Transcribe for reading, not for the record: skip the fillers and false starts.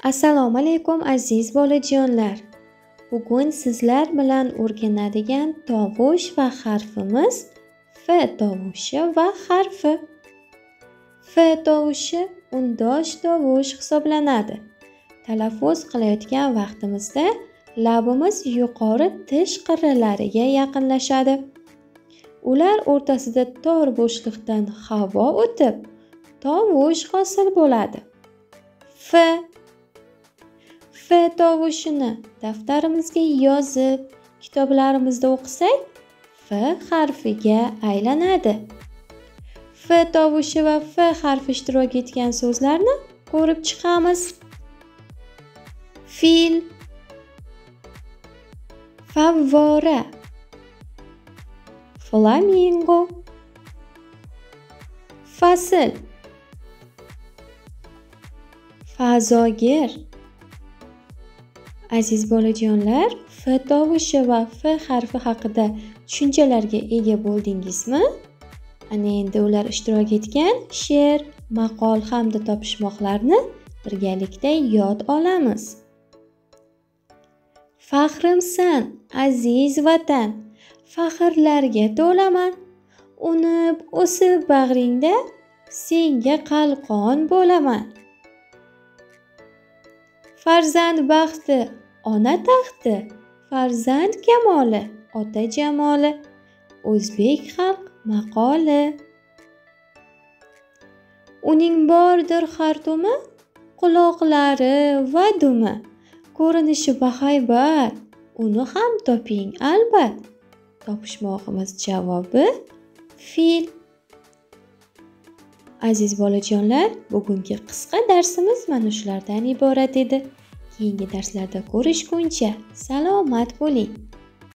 Assalomu alaykum aziz bolajonlar. Bugun sizlar bilan o'rganadigan tovush va harfimiz F tovushi va harfi. F tovushi undosh tovush hisoblanadi. Talaffuz qilayotgan vaqtimizda labimiz yuqori tish qirralariga yaqinlashadi. Ular o'rtasida tor bo'shliqdan havo o'tib, tovush hosil bo'ladi. F tovushini daftarimizga yozib, kitoblarimizda o'qisak, F harfiga aylanadi. F tovushi va F harfi ishtirok etgan so'zlarni ko'rib chiqamiz. Fil, favvora, flamingo, fasl, fazogir. Aziz bolajonlar, F tovushi va F harfi haqida tushunchalarga ega bo'ldingizmi? Ana endi ular ishtirok etgan she'r, maqol hamda topishmoqlarni birgalikda yod olamiz. Faxrimsan, aziz vatan, faxrlarga to'laman. Unib, o'sib bag'ringda, senga qalqon bo'laman. Farzand baxti, ona taxti, farzand kamoli, ota jamoli. O'zbek xalq maqoli. Uning bordir har tumi, quloqlari va dumi. Ko'rinishi bahaybat, uni ham toping albat. Topishmoqimiz javobi fil. Aziz bolajonlar, bugungi qisqa darsimiz mana shulardan iborat edi. Keyingi darslarda ko'rishguncha salomat bo'ling.